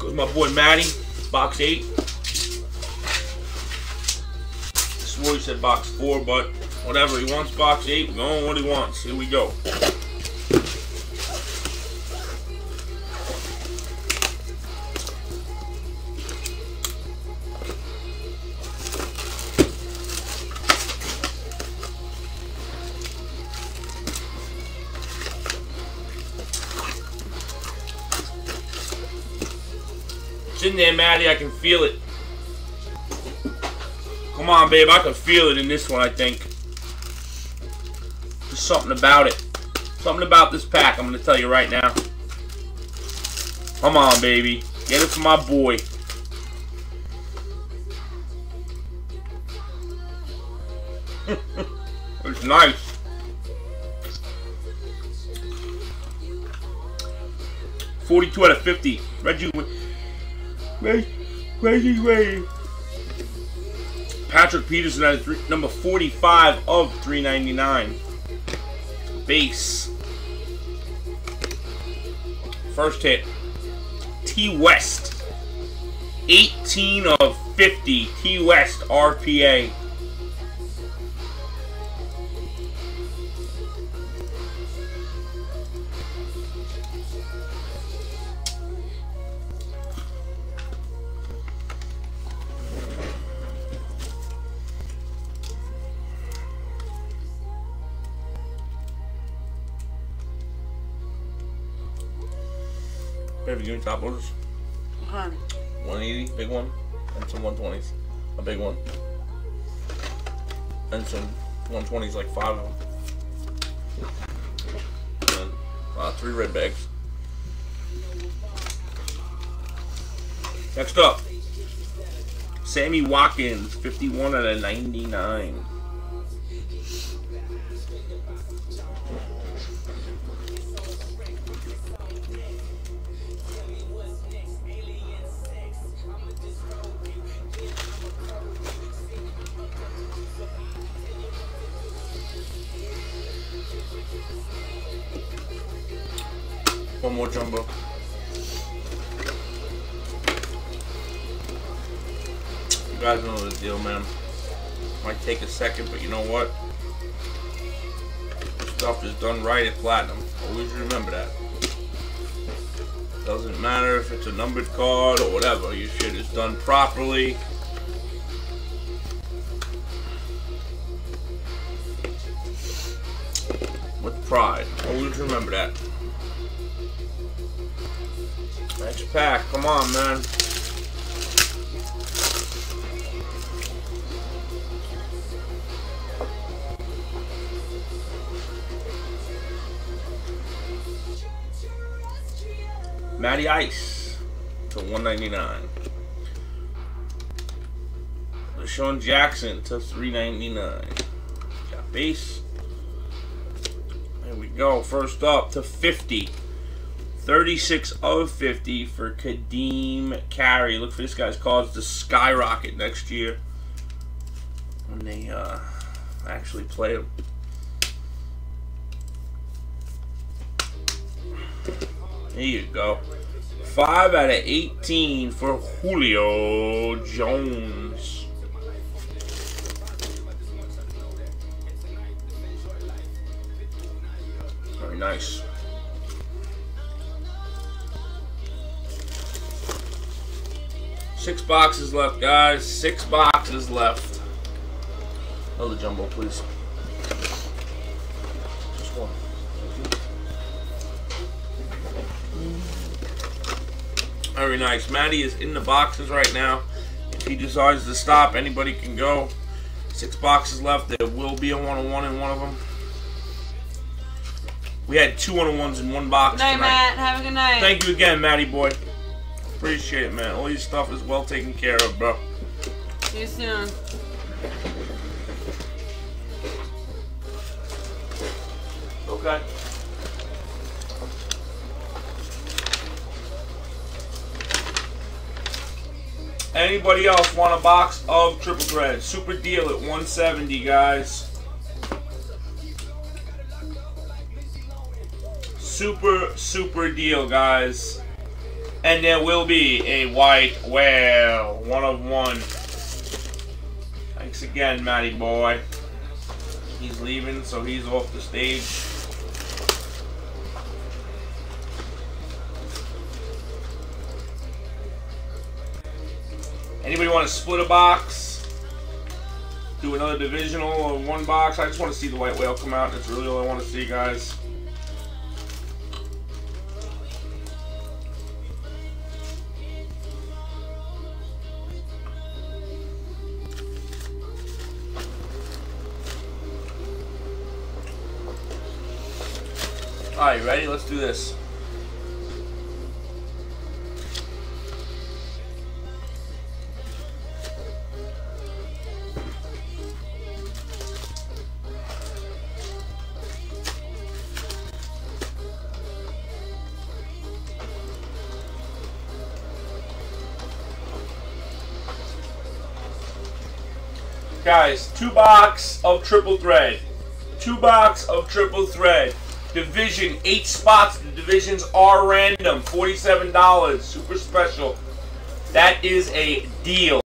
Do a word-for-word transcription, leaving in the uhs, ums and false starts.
Goes my boy Matty, box eight. I swore he said box four, but whatever. He wants box eight. We're going what he wants. Here we go. It's in there, Maddie. I can feel it. Come on, babe. I can feel it in this one, I think. There's something about it. Something about this pack, I'm going to tell you right now. Come on, baby. Get it for my boy. It's nice. forty-two out of fifty. Reggie... Reggie... Reggie... Reggie... Patrick Peterson at three, number forty-five of three ninety-nine. Base. First hit. T West. eighteen of fifty. T West R P A. Have you given top orders? Huh. one eighty, big one, and some one twenties, a big one, and some one twenties, like five of them, and uh, three red bags. Next up, Sammy Watkins, fifty-one out of ninety-nine. One more jumbo. You guys know the deal, man. Might take a second, but you know what? This stuff is done right at Platinum. Always remember that. Doesn't matter if it's a numbered card or whatever. Your shit is done properly. With pride. Always remember that. Next pack, come on, man. Matty Ice to one ninety-nine. LaShawn Jackson to three ninety-nine. Got base. There we go. First up to fifty. thirty-six of fifty for Kadeem Carey. Look for this guy's cards to skyrocket next year when they uh, actually play them. There you go. five out of eighteen for Julio Jones. Very nice. Six boxes left, guys. Six boxes left. Another jumbo, please. Just one. Very nice. Matty is in the boxes right now. If he decides to stop, anybody can go. Six boxes left. There will be a one-on-one in one of them. We had two one-on-ones in one box Good night, tonight. Matt. Have a good night. Thank you again, Matty boy. Appreciate it, man. All your stuff is well taken care of, bro. See you soon. Okay. Anybody else want a box of Triple Thread? Super deal at one seventy, guys. Super, super deal, guys. And there will be a white whale. One of one. Thanks again, Matty boy. He's leaving, so he's off the stage. Anybody want to split a box? Do another divisional or one box? I just want to see the white whale come out. That's really all I want to see, guys. Alright, ready? Let's do this. Guys, two box of triple thread. Two box of triple thread. Division, eight spots. The divisions are random. forty-seven dollars. Super special. That is a deal.